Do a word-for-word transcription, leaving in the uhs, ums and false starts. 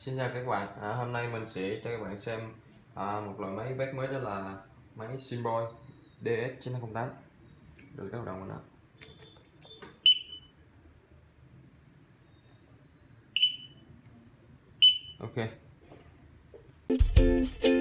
Xin chào các bạn, à, hôm nay mình sẽ cho các bạn xem à, một loại máy quét mới, đó là máy Zebra D S chín hai không tám. Được bắt đầu mình đó. Ok.